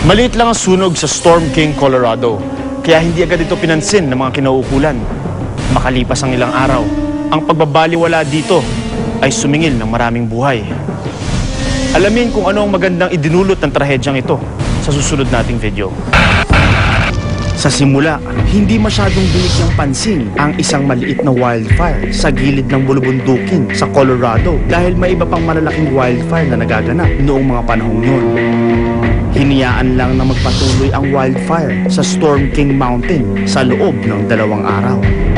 Maliit lang ang sunog sa Storm King, Colorado, kaya hindi agad ito pinansin ng mga kinauukulan. Makalipas ang ilang araw, ang pagbabaliwala dito ay sumingil ng maraming buhay. Alamin kung ano ang magandang idinulot ng trahedyang ito sa susunod nating video. Sa simula, hindi masyadong binigyang pansin ang isang maliit na wildfire sa gilid ng bulubundukin sa Colorado dahil may iba pang malalaking wildfire na nagaganap noong mga panahong yun. Hiniyaan lang na magpatuloy ang wildfire sa Storm King Mountain sa loob ng 2 araw.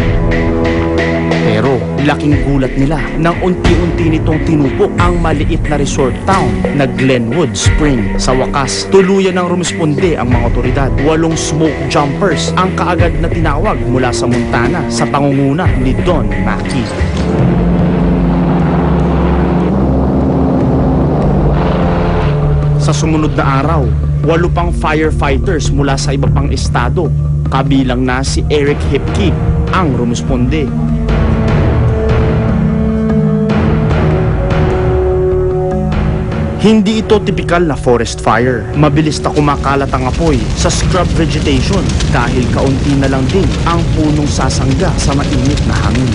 Pero laking gulat nila nang unti-unti nitong tinupok ang maliit na resort town na Glenwood Spring. Sa wakas, tuluyan ng rumisponde ang mga otoridad. 8 smoke jumpers ang kaagad na tinawag mula sa Montana sa pangunguna ni Don Mackey. Sa sumunod na araw, 8 pang firefighters mula sa iba pang estado, kabilang na si Eric Hipke, ang rumisponde. Hindi ito tipikal na forest fire. Mabilis na kumakalat ang apoy sa scrub vegetation dahil kaunti na lang din ang punong sasangga sa mainit na hangin.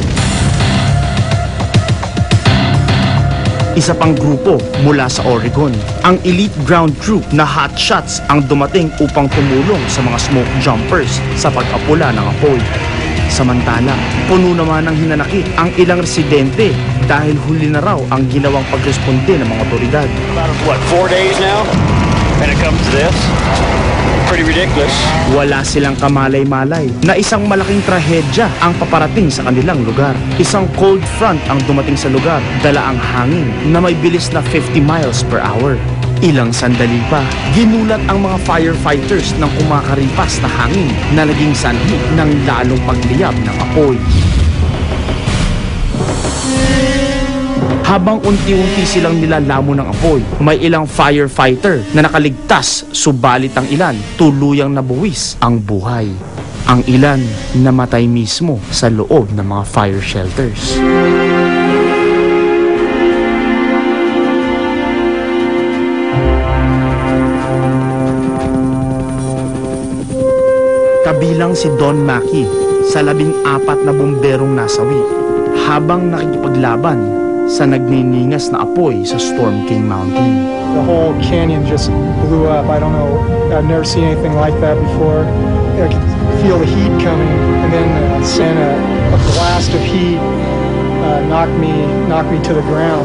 Isa pang grupo mula sa Oregon, ang elite ground troop na hot shots ang dumating upang tumulong sa mga smoke jumpers sa pag-apula ng apoy. Samantala, puno naman ng hinanakit ang ilang residente dahil huli na raw ang ginawang pagresponde ng mga otoridad. What, 4 days now? And it comes to this? Pretty ridiculous. Wala silang kamalay-malay na isang malaking trahedya ang paparating sa kanilang lugar. Isang cold front ang dumating sa lugar, dala ang hangin na may bilis na 50 miles per hour. Ilang sandali pa, ginulat ang mga firefighters ng kumakaripas na hangin na naging sanhi ng lalong pagliyab ng apoy. Habang unti-unti silang nilalamon ng apoy, may ilang firefighter na nakaligtas, subalit ang ilan tuluyang nabuwis ang buhay. Ang ilan namatay mismo sa loob ng mga fire shelters. Kabilang si Don Mackey sa 14 na bomberong nasawi habang nakikipaglaban sa nagniningas na apoy sa Storm King Mountain. The whole canyon just blew up. I don't know, I've never seen anything like that before. I could feel the heat coming, and then sent a blast of heat knocked me to the ground.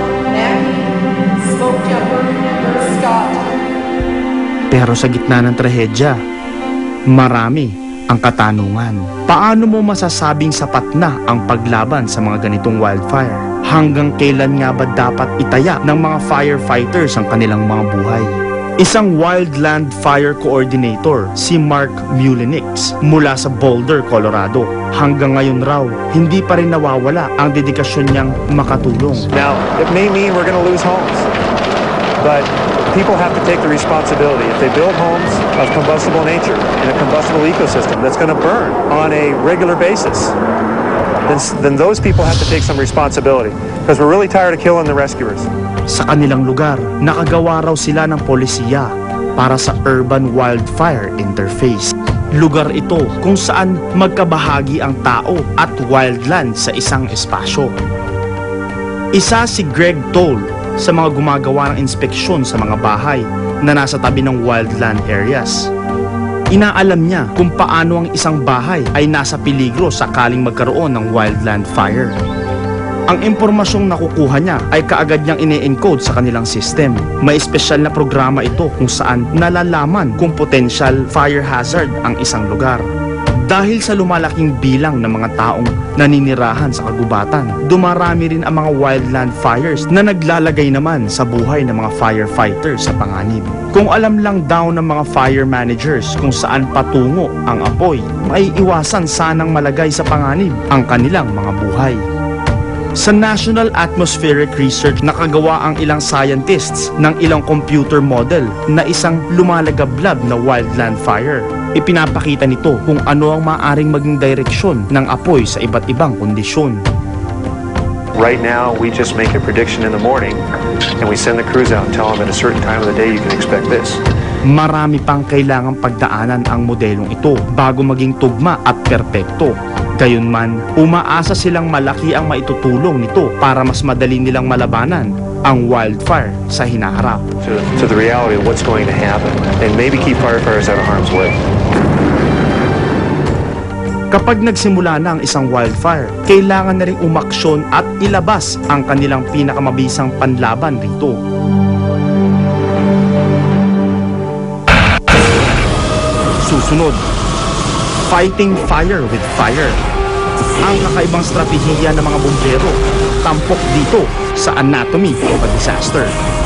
Smoke jumper, stopped. Pero sa gitna ng trahedya, marami ang katanungan. Paano mo masasabing sapat na ang paglaban sa mga ganitong wildfire? Hanggang kailan nga ba dapat itaya ng mga firefighters ang kanilang mga buhay? Isang wildland fire coordinator, si Mark Mulinix, mula sa Boulder, Colorado. Hanggang ngayon raw, hindi pa rin nawawala ang dedikasyon niyang makatulong. Now, it may mean we're going to lose homes, but people have to take the responsibility. If they build homes of combustible nature in a combustible ecosystem that's going to burn on a regular basis, then those people have to take some responsibility because we're really tired of killing the rescuers. Sa kanilang lugar, nakagawa raw sila ng polisiya para sa Urban Wildfire Interface. Lugar ito kung saan magkabahagi ang tao at wildland sa isang espasyo. Isa si Greg Toll sa mga gumagawa ng inspeksyon sa mga bahay na nasa tabi ng wildland areas. Inaalam niya kung paano ang isang bahay ay nasa peligro sakaling magkaroon ng wildland fire. Ang impormasyong nakukuha niya ay kaagad niyang ine-encode sa kanilang system. May espesyal na programa ito kung saan nalalaman kung potential fire hazard ang isang lugar. Dahil sa lumalaking bilang ng mga taong naninirahan sa kagubatan, dumarami rin ang mga wildland fires na naglalagay naman sa buhay ng mga firefighters sa panganib. Kung alam lang daw ng mga fire managers kung saan patungo ang apoy, ay iwasan sanang malagay sa panganib ang kanilang mga buhay. Sa National Atmospheric Research, nakagawa ang ilang scientists ng ilang computer model na isang lumalagablab na wildland fire. Ipinapakita nito kung ano ang maaaring maging direksyon ng apoy sa iba't ibang kondisyon. Right now, we just make a prediction in the morning and we send the crews out and tell them at a certain time of the day you can expect this. Marami pang kailangang pagdaanan ang modelong ito bago maging tugma at perpekto. Gayunman, umaasa silang malaki ang maitutulong nito para mas madali nilang malabanan ang wildfire sa hinaharap. To the reality of what's going to happen and maybe keep firefighters out of harm's way. Kapag nagsimula na ang isang wildfire, kailangan na rin umaksyon at ilabas ang kanilang pinakamabisang panlaban rito. Susunod, fighting fire with fire. Ang kakaibang strategiya ng mga bumbero, tampok dito sa Anatomy of a Disaster.